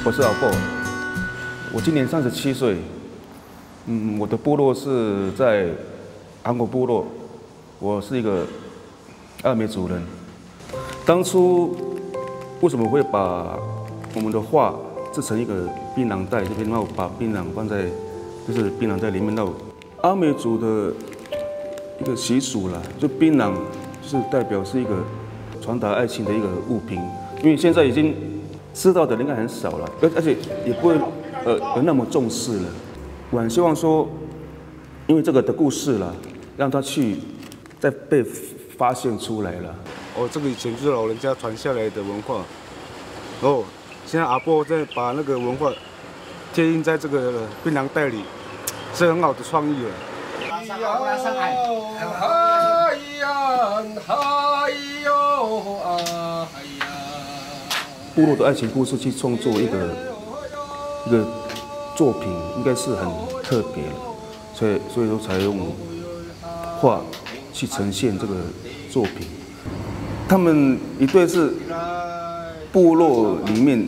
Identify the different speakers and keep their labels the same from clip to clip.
Speaker 1: 我是阿布，我今年37岁。我的部落是在韩国部落，我是一个阿美族人。当初为什么会把我们的画制成一个槟榔袋这边，然后把槟榔放在就是槟榔袋里面？那阿美族的一个习俗啦，就槟榔就是代表是一个传达爱情的一个物品，因为现在已经知道的人应该很少了，而且也不会有那么重视了。我很希望说，因为这个的故事啦，让它去再被发现出来了。
Speaker 2: 这个以前就是老人家传下来的文化，现在阿伯在把那个文化贴印在这个槟榔袋里，是很好的创意了。
Speaker 1: 部落的爱情故事去创作一个作品，应该是很特别了，所以说才用画去呈现这个作品。他们一对是部落里面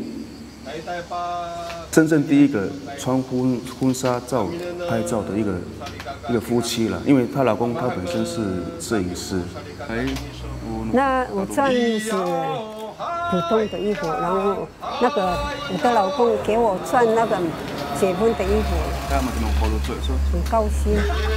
Speaker 1: 真正第一个穿婚纱照拍照的一个夫妻了，因为她老公他本身是摄影师。
Speaker 3: 那我穿是普通的衣服，然后那个我的老公给我穿那个结婚的衣服，很高兴。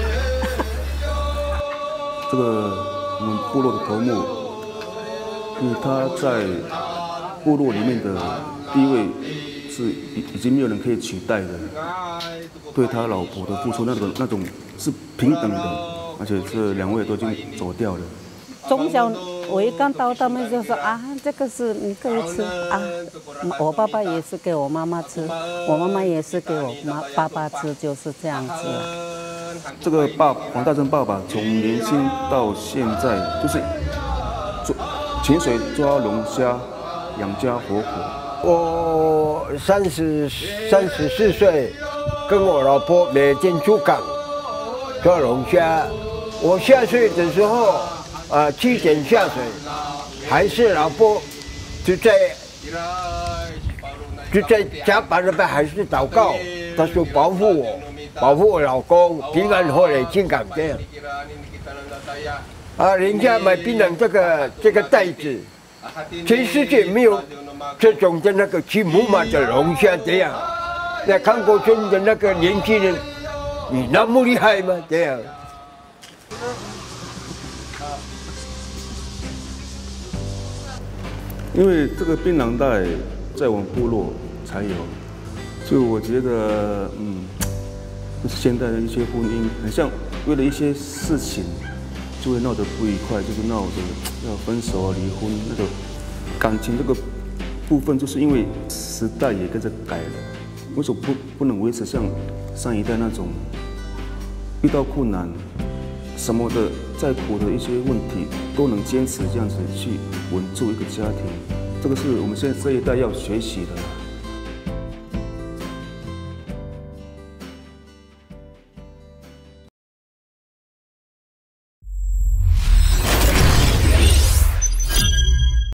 Speaker 1: 这个我们部落的头目，因为他在部落里面的地位是已经没有人可以取代的，对他老婆的付出那种是平等的，而且这两位都已经走掉了。
Speaker 3: 从小我一看到他们就说啊，这个是你可以吃啊。我爸爸也是给我妈妈吃，我妈妈也是给我爸爸吃，就是这样子。
Speaker 1: 这个黄大正爸爸从年轻到现在，就是潜水抓龙虾，养家活口。
Speaker 4: 我34岁，跟我老婆每天出港抓龙虾。我下水的时候。7点下水，还是老婆就在甲板那边还是祷告，他说保护我老公平安回来进港这样。人家买槟榔这个袋子，全世界没有这种的那个骑木马的龙虾这样。那韩国村的那个年轻人，你那么厉害吗？这样。
Speaker 1: 因为这个槟榔袋在我们部落才有，所以我觉得，现在的一些婚姻，很像为了一些事情就会闹得不愉快，就是闹得要分手啊、离婚那个感情这个部分，就是因为时代也跟着改了，为什么不能维持像上一代那种遇到困难什么的，再苦的一些问题都能坚持这样子去稳住一个家庭，这个是我们现在这一代要学习的。